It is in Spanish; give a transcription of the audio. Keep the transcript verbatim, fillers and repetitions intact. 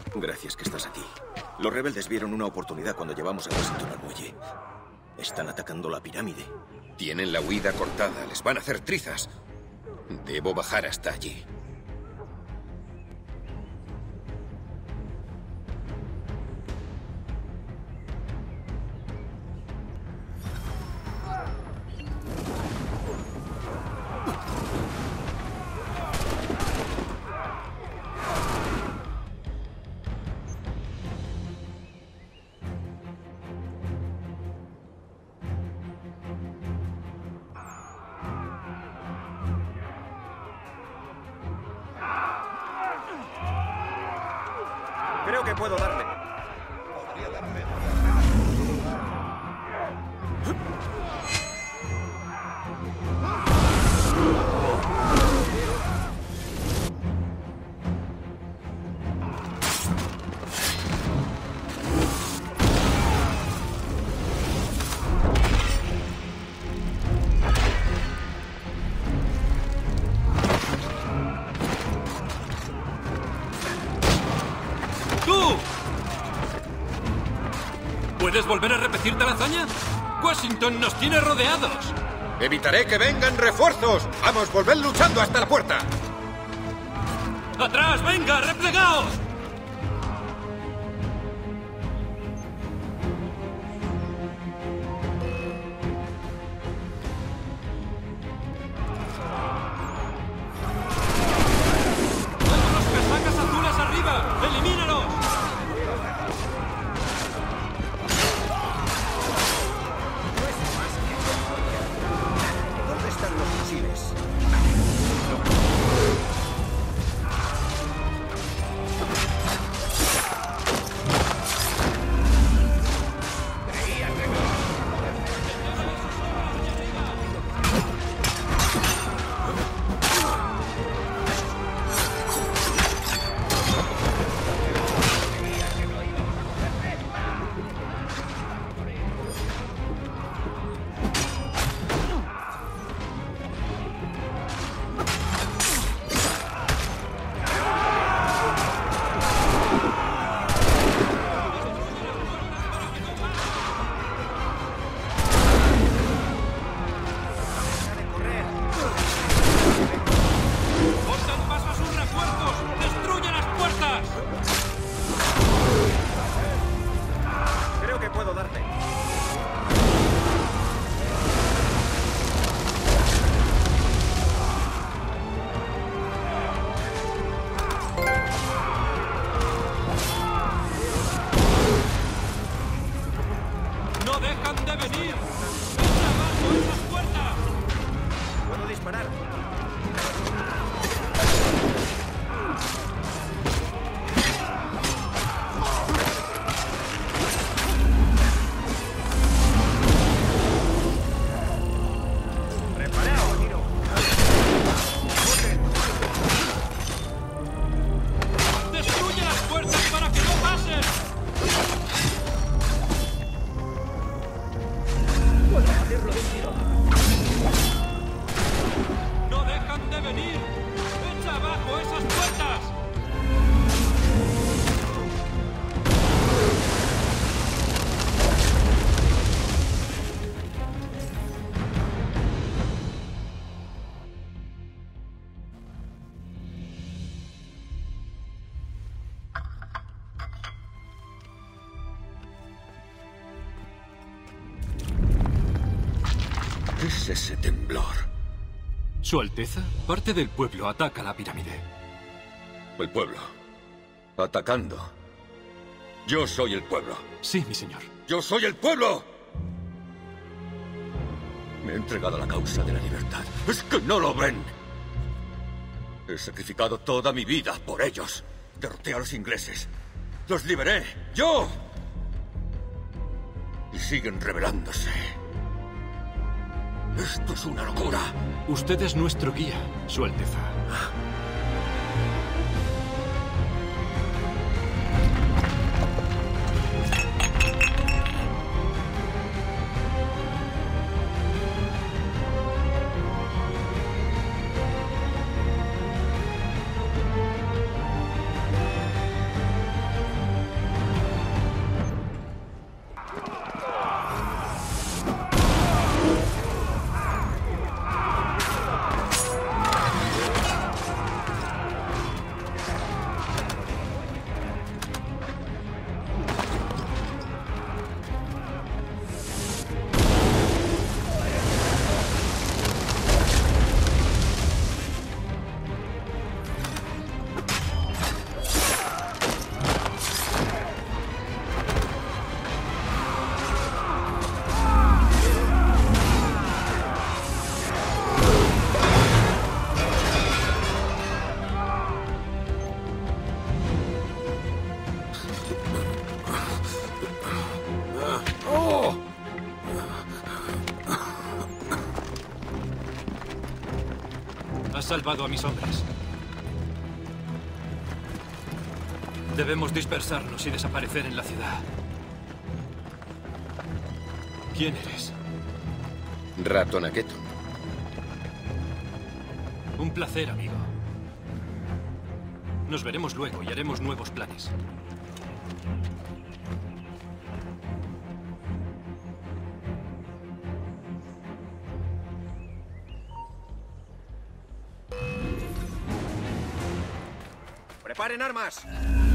Gracias que estás aquí. Los rebeldes vieron una oportunidad cuando llevamos a Washington al muelle. Están atacando la pirámide. Tienen la huida cortada. Les van a hacer trizas. Debo bajar hasta allí. Creo que puedo darle. Podría darme. ¿Puedes volver a repetirte la hazaña? Washington nos tiene rodeados. Evitaré que vengan refuerzos. Vamos, volved luchando hasta la puerta. ¡Atrás, venga, replegaos! ¡Hay unos casacas azules arriba! ¡Elimínalos! ¿Dónde están los fusiles? ¡Pongan paso a sus refuerzos! ¡Destruye las puertas! Creo que puedo darte. ¡No dejan de venir! ¡Echa abajo esas puertas! Puedo disparar. Preparado, tiro. ¡Destruye las puertas para que no pasen! Puedo hacerlo de un tiro. ¡No dejan de venir! ¡Echa abajo esas puertas! ¿Qué es ese temblor? Su Alteza, parte del pueblo ataca la pirámide. El pueblo. Atacando. Yo soy el pueblo. Sí, mi señor. ¡Yo soy el pueblo! Me he entregado a la causa de la libertad. ¡Es que no lo ven! He sacrificado toda mi vida por ellos. Derroté a los ingleses. ¡Los liberé! ¡Yo! Y siguen rebelándose. Esto es una locura. Usted es nuestro guía, Su Alteza. Has salvado a mis hombres. Debemos dispersarnos y desaparecer en la ciudad. ¿Quién eres? Ratonaketon. Un placer, amigo. Nos veremos luego y haremos nuevos planes. ¡Preparen armas!